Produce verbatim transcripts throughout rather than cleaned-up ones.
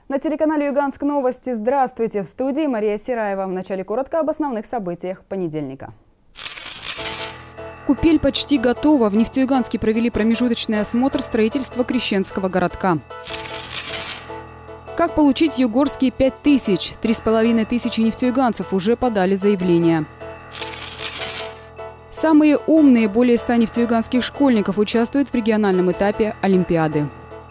На телеканале «Юганск новости». Здравствуйте! В студии Мария Сираева. В начале коротко об основных событиях понедельника. Купель почти готова. В Нефтеюганске провели промежуточный осмотр строительства Крещенского городка. Как получить югорские пять тысяч? Три с половиной тысячи нефтеюганцев уже подали заявление. Самые умные, более ста нефтеюганских школьников участвуют в региональном этапе Олимпиады.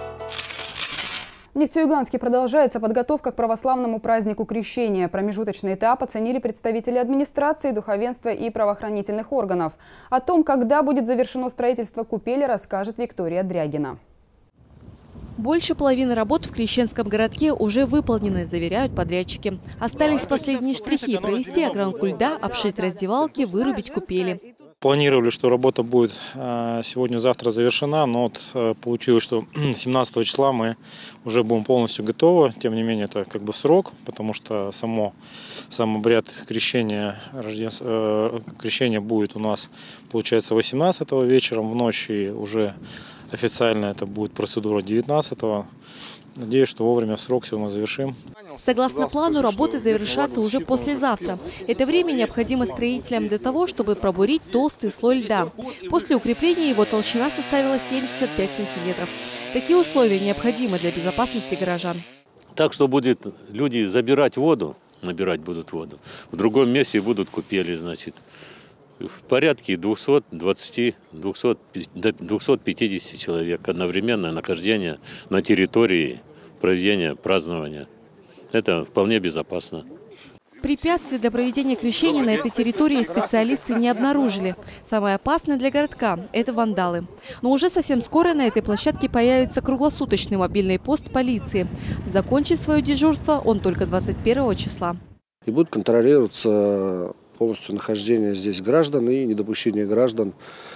В Нефтеюганске продолжается подготовка к православному празднику Крещения. Промежуточный этап оценили представители администрации, духовенства и правоохранительных органов. О том, когда будет завершено строительство купели, расскажет Виктория Дрягина. Больше половины работ в Крещенском городке уже выполнены, заверяют подрядчики. Остались последние штрихи – провести огранку льда, обшить раздевалки, вырубить купели. Планировали, что работа будет сегодня-завтра завершена, но вот получилось, что семнадцатого числа мы уже будем полностью готовы. Тем не менее, это как бы в срок, потому что само, сам обряд крещения, рожденства, крещения будет у нас, получается, восемнадцатого вечером в ночь, и уже официально это будет процедура девятнадцатого. Надеюсь, что вовремя в срок все мы завершим. Согласно плану, работы завершатся уже послезавтра. Это время необходимо строителям для того, чтобы пробурить толстый слой льда. После укрепления его толщина составила семьдесят пять сантиметров. Такие условия необходимы для безопасности горожан. Так что будет люди забирать воду, набирать будут воду. В другом месте будут купели, значит. В порядке двухсот двадцати — двухсот пятидесяти человек одновременное нахождение на территории проведения празднования. Это вполне безопасно. Препятствий для проведения крещения на этой территории специалисты не обнаружили. Самое опасное для городка – это вандалы. Но уже совсем скоро на этой площадке появится круглосуточный мобильный пост полиции. Закончит свое дежурство он только двадцать первого числа. И будет контролироваться полностью нахождение здесь граждан и недопущение граждан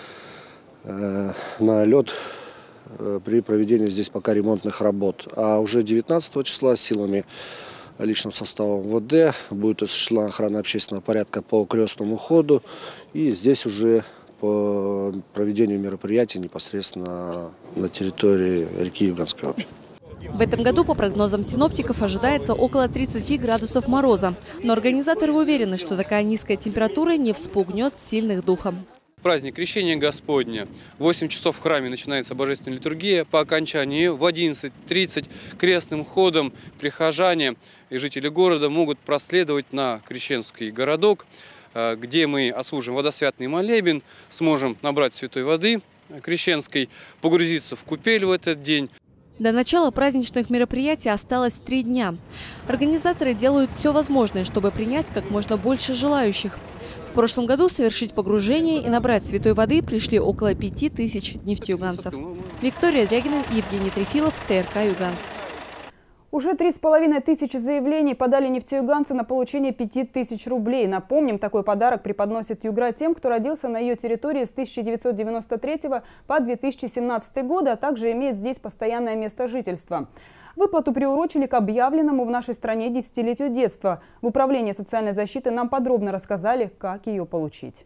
э, на лед э, при проведении здесь пока ремонтных работ. А уже девятнадцатого числа силами личным составом ВД будет осуществлена охрана общественного порядка по крестному ходу. И здесь уже по проведению мероприятий непосредственно на территории реки Юганской Обь. В этом году, по прогнозам синоптиков, ожидается около тридцати градусов мороза. Но организаторы уверены, что такая низкая температура не вспугнет сильных духом. Праздник Крещения Господня. В восемь часов в храме начинается божественная литургия. По окончании в одиннадцать тридцать крестным ходом прихожане и жители города могут проследовать на Крещенский городок, где мы отслужим водосвятный молебен, сможем набрать святой воды крещенской, погрузиться в купель в этот день. До начала праздничных мероприятий осталось три дня. Организаторы делают все возможное, чтобы принять как можно больше желающих. В прошлом году совершить погружение и набрать святой воды пришли около пяти тысяч нефтеюганцев. Виктория Дрягина и Евгений Трефилов, ТРК «Юганск». Уже три с половиной тысячи заявлений подали нефтеюганцы на получение пяти тысяч рублей. Напомним, такой подарок преподносит Югра тем, кто родился на ее территории с тысяча девятьсот девяносто третьего по две тысячи семнадцатый годы, а также имеет здесь постоянное место жительства. Выплату приурочили к объявленному в нашей стране десятилетию детства. В Управлении социальной защиты нам подробно рассказали, как ее получить.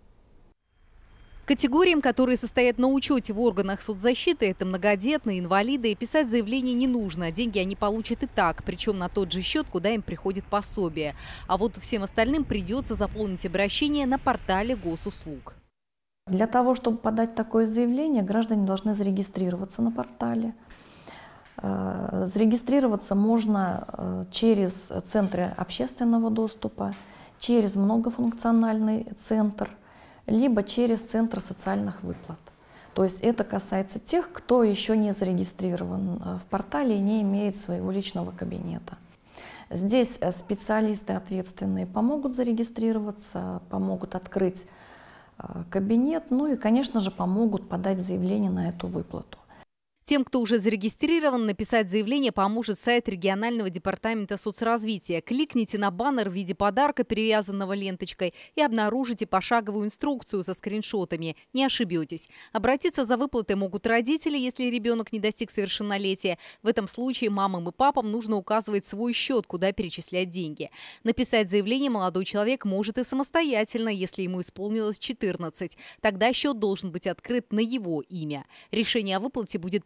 Категориям, которые состоят на учете в органах соцзащиты, это многодетные, инвалиды, и писать заявление не нужно. Деньги они получат и так, причем на тот же счет, куда им приходит пособие. А вот всем остальным придется заполнить обращение на портале госуслуг. Для того, чтобы подать такое заявление, граждане должны зарегистрироваться на портале. Зарегистрироваться можно через центры общественного доступа, через многофункциональный центр, либо через Центр социальных выплат. То есть это касается тех, кто еще не зарегистрирован в портале и не имеет своего личного кабинета. Здесь специалисты ответственные помогут зарегистрироваться, помогут открыть кабинет, ну и, конечно же, помогут подать заявление на эту выплату. Тем, кто уже зарегистрирован, написать заявление поможет сайт регионального департамента соцразвития. Кликните на баннер в виде подарка, перевязанного ленточкой, и обнаружите пошаговую инструкцию со скриншотами. Не ошибетесь. Обратиться за выплатой могут родители, если ребенок не достиг совершеннолетия. В этом случае мамам и папам нужно указывать свой счет, куда перечислять деньги. Написать заявление молодой человек может и самостоятельно, если ему исполнилось четырнадцать. Тогда счет должен быть открыт на его имя. Решение о выплате будет принято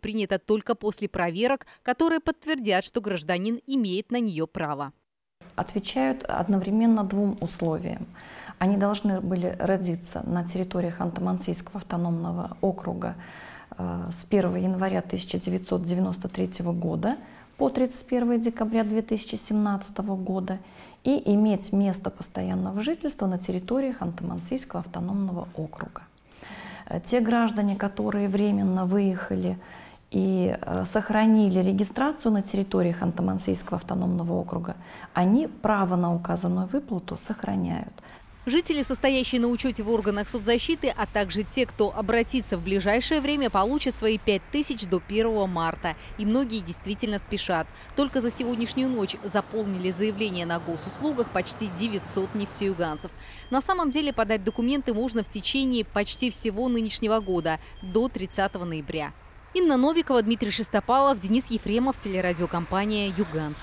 принята только после проверок, которые подтвердят, что гражданин имеет на нее право. Отвечают одновременно двум условиям. Они должны были родиться на территории Ханты-Мансийского автономного округа с первого января тысяча девятьсот девяносто третьего года по тридцать первое декабря две тысячи семнадцатого года и иметь место постоянного жительства на территории Ханты-Мансийского автономного округа. Те граждане, которые временно выехали и сохранили регистрацию на территории Ханты-Мансийского автономного округа, они право на указанную выплату сохраняют. Жители, состоящие на учете в органах соцзащиты, а также те, кто обратится в ближайшее время, получат свои пять тысяч до первого марта. И многие действительно спешат. Только за сегодняшнюю ночь заполнили заявление на госуслугах почти девятьсот нефтеюганцев. На самом деле подать документы можно в течение почти всего нынешнего года, до тридцатого ноября. Инна Новикова, Дмитрий Шестопалов, Денис Ефремов, телерадиокомпания «Юганск».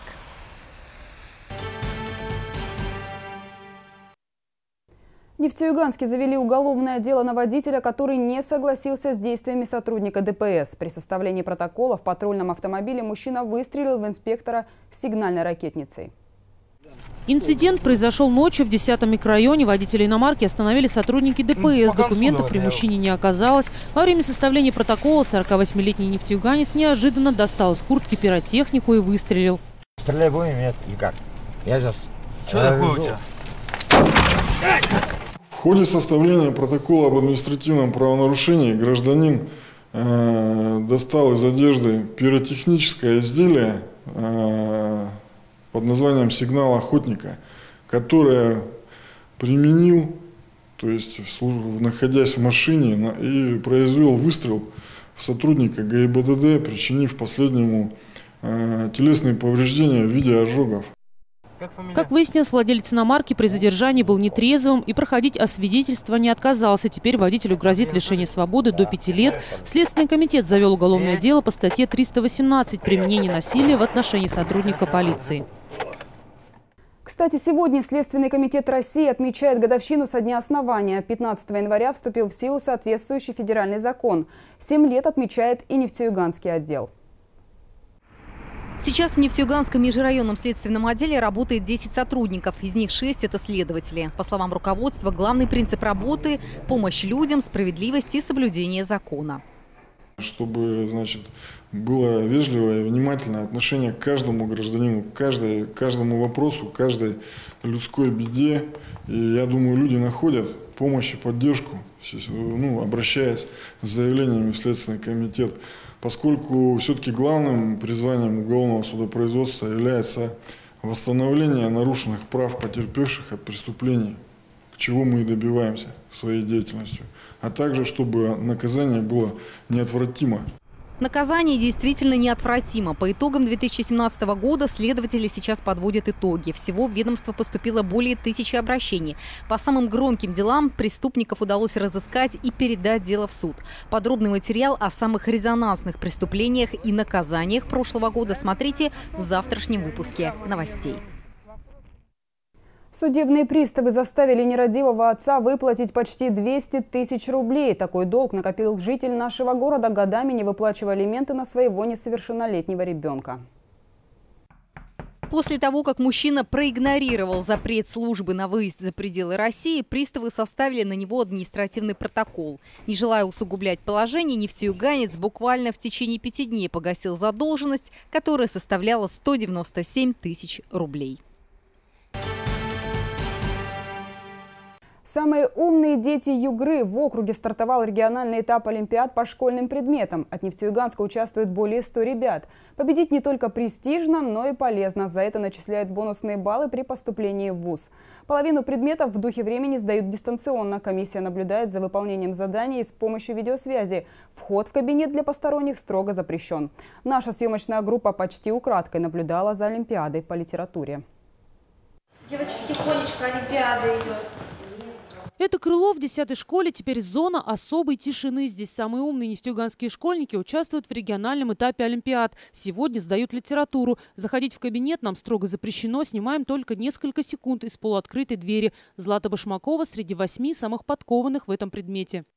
В Нефтеюганске завели уголовное дело на водителя, который не согласился с действиями сотрудника ДПС. При составлении протокола в патрульном автомобиле мужчина выстрелил в инспектора с сигнальной ракетницей. Инцидент произошел ночью в десятом микрорайоне. Водителя иномарки остановили сотрудники ДПС. Документов при мужчине не оказалось. Во время составления протокола сорокавосьмилетний нефтеюганец неожиданно достал из куртки пиротехнику и выстрелил. Стреляй будем, нет? Или как? Я сейчас... Что такое у тебя? В ходе составления протокола об административном правонарушении гражданин э, достал из одежды пиротехническое изделие э, под названием «Сигнал охотника», которое применил, то есть находясь в машине, и произвел выстрел в сотрудника ГИБДД, причинив последнему э, телесные повреждения в виде ожогов. Как выяснилось, владелец иномарки при задержании был нетрезвым и проходить освидетельство не отказался. Теперь водителю грозит лишение свободы до пяти лет. Следственный комитет завел уголовное дело по статье триста восемнадцать «Применение насилия в отношении сотрудника полиции». Кстати, сегодня Следственный комитет России отмечает годовщину со дня основания. пятнадцатого января вступил в силу соответствующий федеральный закон. Семь лет отмечает и Нефтеюганский отдел. Сейчас в Нефтеюганском межрайонном следственном отделе работает десять сотрудников. Из них шесть – это следователи. По словам руководства, главный принцип работы – помощь людям, справедливость и соблюдение закона. Чтобы, значит, было вежливое и внимательное отношение к каждому гражданину, к каждой, каждому вопросу, каждой людской беде. И я думаю, люди находят помощь и поддержку, ну, обращаясь с заявлениями в Следственный комитет. Поскольку все-таки главным призванием уголовного судопроизводства является восстановление нарушенных прав потерпевших от преступлений, к чему мы и добиваемся своей деятельностью, а также чтобы наказание было неотвратимо. Наказание действительно неотвратимо. По итогам две тысячи семнадцатого года следователи сейчас подводят итоги. Всего в ведомство поступило более тысячи обращений. По самым громким делам преступников удалось разыскать и передать дело в суд. Подробный материал о самых резонансных преступлениях и наказаниях прошлого года смотрите в завтрашнем выпуске новостей. Судебные приставы заставили нерадивого отца выплатить почти двести тысяч рублей. Такой долг накопил житель нашего города, годами не выплачивая алименты на своего несовершеннолетнего ребенка. После того, как мужчина проигнорировал запрет службы на выезд за пределы России, приставы составили на него административный протокол. Не желая усугублять положение, нефтеюганец буквально в течение пяти дней погасил задолженность, которая составляла сто девяносто семь тысяч рублей. Самые умные дети Югры. В округе стартовал региональный этап олимпиад по школьным предметам. От Нефтеюганска участвует более ста ребят. Победить не только престижно, но и полезно. За это начисляют бонусные баллы при поступлении в вуз. Половину предметов в духе времени сдают дистанционно. Комиссия наблюдает за выполнением заданий с помощью видеосвязи. Вход в кабинет для посторонних строго запрещен. Наша съемочная группа почти украдкой наблюдала за олимпиадой по литературе. Девочки, тихонечко, олимпиада идет. Это крыло в десятой школе теперь зона особой тишины. Здесь самые умные нефтеюганские школьники участвуют в региональном этапе олимпиад. Сегодня сдают литературу. Заходить в кабинет нам строго запрещено. Снимаем только несколько секунд из полуоткрытой двери. Злата Башмакова среди восьми самых подкованных в этом предмете.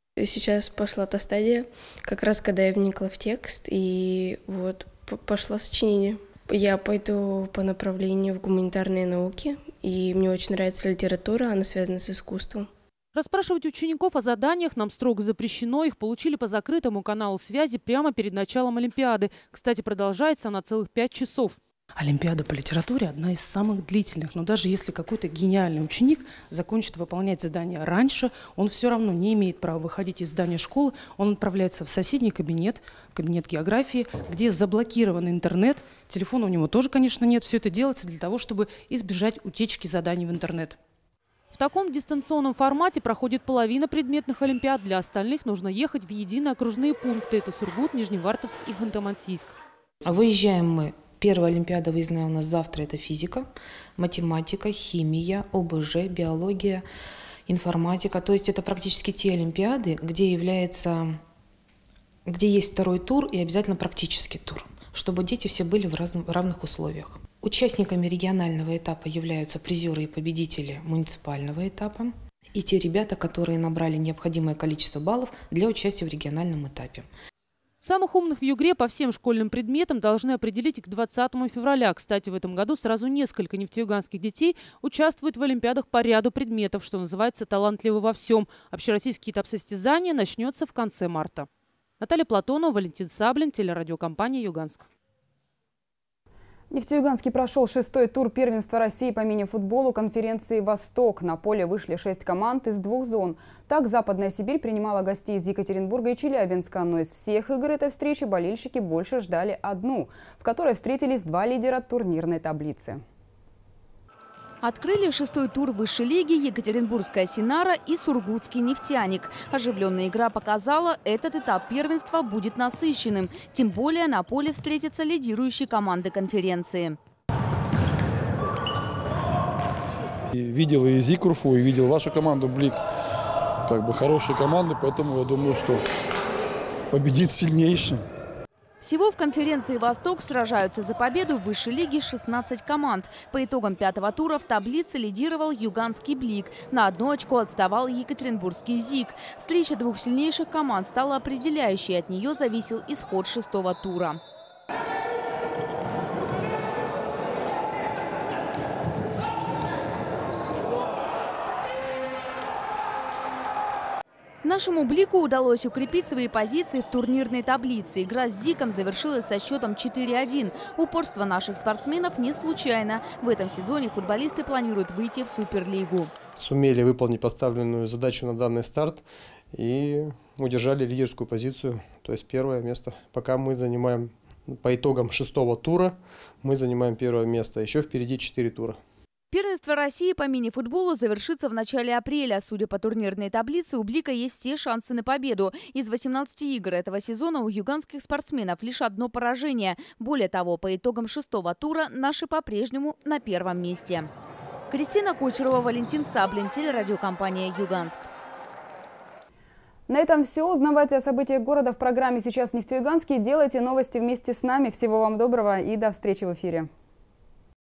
Сейчас пошла та стадия, как раз когда я вникла в текст, и вот пошло сочинение. Я пойду по направлению в гуманитарные науки, и мне очень нравится литература, она связана с искусством. Расспрашивать учеников о заданиях нам строго запрещено. Их получили по закрытому каналу связи прямо перед началом Олимпиады. Кстати, продолжается она целых пять часов. Олимпиада по литературе – одна из самых длительных. Но даже если какой-то гениальный ученик закончит выполнять задание раньше, он все равно не имеет права выходить из здания школы. Он отправляется в соседний кабинет, в кабинет географии, где заблокирован интернет. Телефона у него тоже, конечно, нет. Все это делается для того, чтобы избежать утечки заданий в интернет. В таком дистанционном формате проходит половина предметных олимпиад. Для остальных нужно ехать в единые окружные пункты. Это Сургут, Нижневартовск и Ханты-Мансийск. Выезжаем мы. Первая олимпиада выездная у нас завтра – это физика, математика, химия, о бэ жэ, биология, информатика. То есть это практически те олимпиады, где, является, где есть второй тур и обязательно практический тур, чтобы дети все были в разных, равных условиях. Участниками регионального этапа являются призеры и победители муниципального этапа и те ребята, которые набрали необходимое количество баллов для участия в региональном этапе. Самых умных в ЮГРе по всем школьным предметам должны определить к двадцатому февраля. Кстати, в этом году сразу несколько нефтеюганских детей участвуют в олимпиадах по ряду предметов, что называется «талантливы во всем». Общероссийский этап состязания начнется в конце марта. Наталья Платонова, Валентин Саблин, телерадиокомпания «Юганск». Нефтеюганский прошел шестой тур первенства России по мини-футболу конференции «Восток». На поле вышли шесть команд из двух зон. Так, Западная Сибирь принимала гостей из Екатеринбурга и Челябинска. Но из всех игр этой встречи болельщики больше ждали одну, в которой встретились два лидера турнирной таблицы. Открыли шестой тур высшей лиги Екатеринбургская «Синара» и Сургутский «Нефтяник». Оживленная игра показала, этот этап первенства будет насыщенным. Тем более на поле встретятся лидирующие команды конференции. Видел и Зикурфу, и видел вашу команду «Блик». Как бы хорошие команды, поэтому я думаю, что победит сильнейший. Всего в конференции «Восток» сражаются за победу в высшей лиге шестнадцать команд. По итогам пятого тура в таблице лидировал Юганский «Блик». На одно очко отставал Екатеринбургский «Зик». Встреча двух сильнейших команд стала определяющей. От нее зависел исход шестого тура. Нашему «Блику» удалось укрепить свои позиции в турнирной таблице. Игра с «Зиком» завершилась со счетом четыре один. Упорство наших спортсменов не случайно. В этом сезоне футболисты планируют выйти в Суперлигу. Сумели выполнить поставленную задачу на данный старт и удержали лидерскую позицию, то есть первое место. Пока мы занимаем, по итогам шестого тура, мы занимаем первое место. Еще впереди четыре тура. Первенство России по мини-футболу завершится в начале апреля. Судя по турнирной таблице, у «Блика» есть все шансы на победу. Из восемнадцати игр этого сезона у юганских спортсменов лишь одно поражение. Более того, по итогам шестого тура наши по-прежнему на первом месте. Кристина Кучерова, Валентин Саблин, телерадиокомпания «Юганск». На этом все. Узнавайте о событиях города в программе «Сейчас Нефтеюганский». Делайте новости вместе с нами. Всего вам доброго и до встречи в эфире.